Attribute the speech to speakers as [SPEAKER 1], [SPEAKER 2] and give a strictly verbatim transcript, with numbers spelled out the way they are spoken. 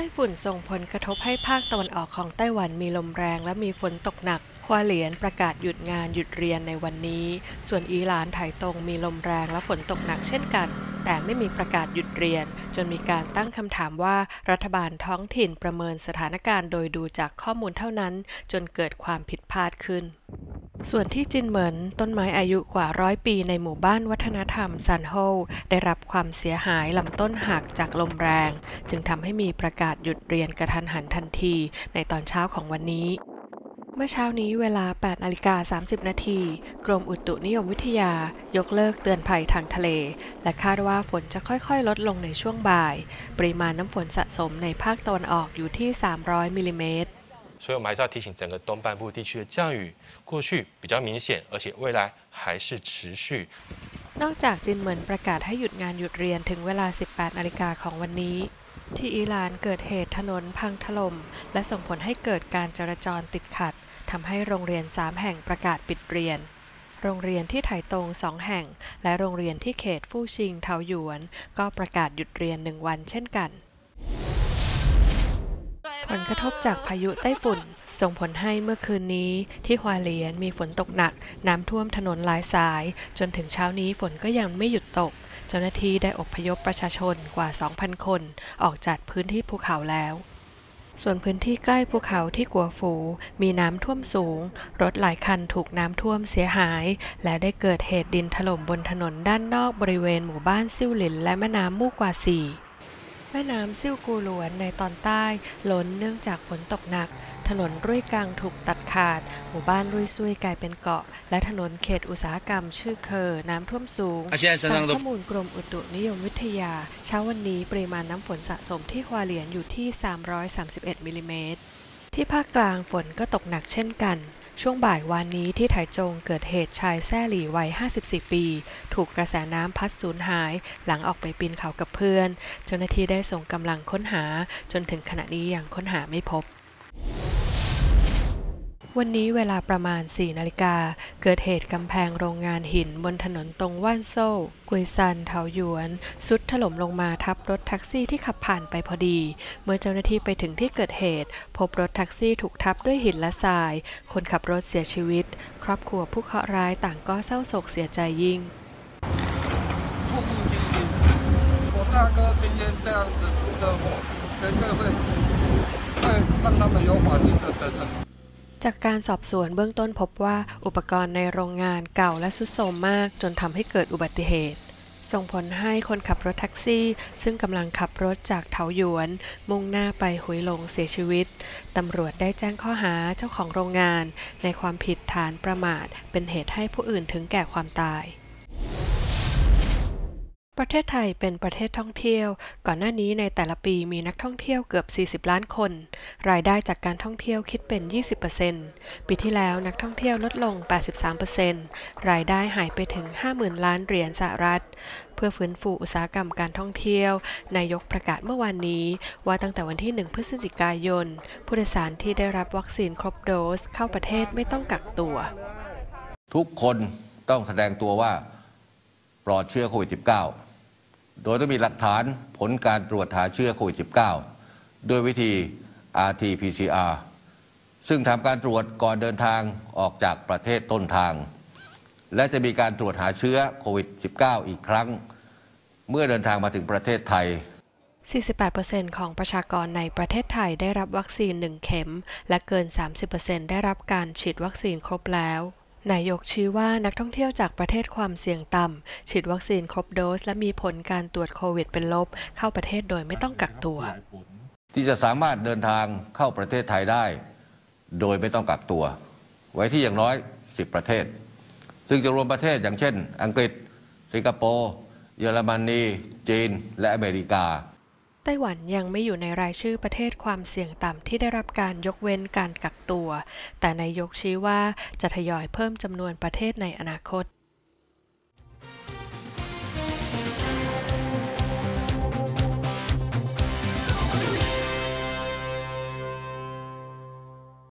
[SPEAKER 1] ต้ฝุ่นส่งผลกระทบให้ภาคตะวันออกของไต้หวันมีลมแรงและมีฝนตกหนักฮัวเหลียนประกาศหยุดงานหยุดเรียนในวันนี้ส่วนอีหร่านไถตงมีลมแรงและฝนตกหนักเช่นกันแต่ไม่มีประกาศหยุดเรียนจนมีการตั้งคำถามว่ารัฐบาลท้องถิ่นประเมินสถานการณ์โดยดูจากข้อมูลเท่านั้นจนเกิดความผิดพลาดขึ้นส่วนที่จินเหมินต้นไม้อายุกว่าร้อยปีในหมู่บ้านวัฒนธรรมซันโฮได้รับความเสียหายลำต้นหักจากลมแรงจึงทำให้มีประกาศหยุดเรียนกระทันหันทันทีในตอนเช้าของวันนี้เมื่อเช้านี้เวลา แปดนาฬิกาสามสิบนาทีกรมอุตุนิยมวิทยายกเลิกเตือนภัยทางทะเลและคาดว่าฝนจะค่อยๆลดลงในช่วงบ่ายปริมาณน้ำฝนสะสมในภาคตะวันออกอยู่ที่สามร้อยมิลลิเมตร
[SPEAKER 2] 所以我们还是要提醒整个东半部地区的降雨，过去比较明显，而且未来还是持续。
[SPEAKER 1] นอกจากจินเหมินประกาศให้หยุดงานหยุดเรียนถึงเวลา สิบแปดนาฬิกาของวันนี้ที่อิหร่านเกิดเหตุถนนพังถล่มและส่งผลให้เกิดการจราจรติดขัดทำให้โรงเรียนสามแห่งประกาศปิดเรียนโรงเรียนที่ไถตงสองแห่งและโรงเรียนที่เขตฟู่ชิงเทาหยวนก็ประกาศหยุดเรียนหนึ่งวันเช่นกันผลกระทบจากพายุไต้ฝุ่นส่งผลให้เมื่อคืนนี้ที่ฮัวเหลียนมีฝนตกหนักน้ำท่วมถนนหลายสายจนถึงเช้านี้ฝนก็ยังไม่หยุดตกเจ้าหน้าที่ได้อพยพประชาชนกว่า สองพัน คนออกจากพื้นที่ภูเขาแล้วส่วนพื้นที่ใกล้ภูเขาที่กัวฝูมีน้ำท่วมสูงรถหลายคันถูกน้ำท่วมเสียหายและได้เกิดเหตุดินถล่มบนถนนด้านนอกบริเวณหมู่บ้านซิ่วหลินและแม่น้ำมู่กวาซีแม่น้ำซิ่วกูหลวนในตอนใต้ล้นเนื่องจากฝนตกหนักถนนรุ่ยกังถูกตัดขาดหมู่บ้านรุ่ยซุยกลายเป็นเกาะและถนนเขตอุตสาหกรรมชื่อเคอน้ำท่วมสูงตามข้อมูลกรมอุตุนิยมวิทยาเช้าวันนี้ปริมาณน้ำฝนสะสมที่ฮัวเหลียนอยู่ที่สามร้อยสามสิบเอ็ดมิลลิเมตรที่ภาคกลางฝนก็ตกหนักเช่นกันช่วงบ่ายวานนี้ที่ไถจงเกิดเหตุชายแซ่หลี่วัยห้าสิบสี่ปีถูกกระแสน้ำพัดสูญหายหลังออกไปปีนเขากับเพื่อนเจ้าหน้าที่ได้ส่งกำลังค้นหาจนถึงขณะนี้ยังค้นหาไม่พบวันนี้เวลาประมาณ สี่นาฬิกาเกิดเหตุกำแพงโรงงานหินบนถนนตรงว่านโซ่กุยซันเถาหยวนสุดถล่มลงมาทับรถแท็กซี่ที่ขับผ่านไปพอดีเมื่อเจ้าหน้าที่ไปถึงที่เกิดเหตุพบรถแท็กซี่ถูกทับด้วยหินและทรายคนขับรถเสียชีวิตครอบครัวผู้เคราะห์ร้ายต่างก็เศร้าโศกเสียใจยิ่ง
[SPEAKER 3] 我大哥今天这样子出车祸，全社会会让他们有法律的责任。
[SPEAKER 1] จากการสอบสวนเบื้องต้นพบว่าอุปกรณ์ในโรงงานเก่าและทรุดโทรมมากจนทำให้เกิดอุบัติเหตุส่งผลให้คนขับรถแท็กซี่ซึ่งกำลังขับรถจากเถาหยวนมุ่งหน้าไปหุยหลงเสียชีวิตตำรวจได้แจ้งข้อหาเจ้าของโรงงานในความผิดฐานประมาทเป็นเหตุให้ผู้อื่นถึงแก่ความตายประเทศไทยเป็นประเทศท่องเที่ยวก่อนหน้านี้ในแต่ละปีมีนักท่องเที่ยวเกือบสี่สิบล้านคนรายได้จากการท่องเที่ยวคิดเป็น ยี่สิบเปอร์เซ็นต์ ปีที่แล้วนักท่องเที่ยวลดลง แปดสิบสามเปอร์เซ็นต์ รายได้หายไปถึง ห้าหมื่น ล้านเหรียญสหรัฐเพื่อฟื้นฟูอุตสาหกรรมการท่องเที่ยวนายกประกาศเมื่อวานนี้ว่าตั้งแต่วันที่หนึ่งพฤศจิกายนผู้โดยสารที่ได้รับวัคซีนครบโดสเข้าประเทศไม่ต้องกักตัว
[SPEAKER 4] ทุกคนต้องแสดงตัวว่าปลอดเชื้อโควิด สิบเก้าโดยต้องมีหลักฐานผลการตรวจหาเชื้อโควิด สิบเก้า ด้วยวิธี อาร์ ที พี ซี อาร์ ซึ่งทำการตรวจก่อนเดินทางออกจากประเทศต้นทางและจะมีการตรวจหาเชื้อโควิด สิบเก้า อีกครั้งเมื่อเดินทางมาถึงประเทศไทย
[SPEAKER 1] สี่สิบแปดเปอร์เซ็นต์ ของประชากรในประเทศไทยได้รับวัคซีนหนึ่งเข็มและเกิน สามสิบเปอร์เซ็นต์ ได้รับการฉีดวัคซีนครบแล้วนายกชี้ว่านักท่องเที่ยวจากประเทศความเสี่ยงต่ำฉีดวัคซีนครบโดสและมีผลการตรวจโควิดเป็นลบเข้าประเทศโดยไม่ต้องกักตัว
[SPEAKER 4] ที่จะสามารถเดินทางเข้าประเทศไทยได้โดยไม่ต้องกักตัวไว้ที่อย่างน้อยสิบประเทศซึ่งจะรวมประเทศอย่างเช่นอังกฤษสิงคโปร์เยอรมนีจีนและอเมริกา
[SPEAKER 1] ไต้หวันยังไม่อยู่ในรายชื่อประเทศความเสี่ยงต่ำที่ได้รับการยกเว้นการกักตัวแต่นายกชี้ว่าจะทยอยเพิ่มจำนวนประเทศในอนาคต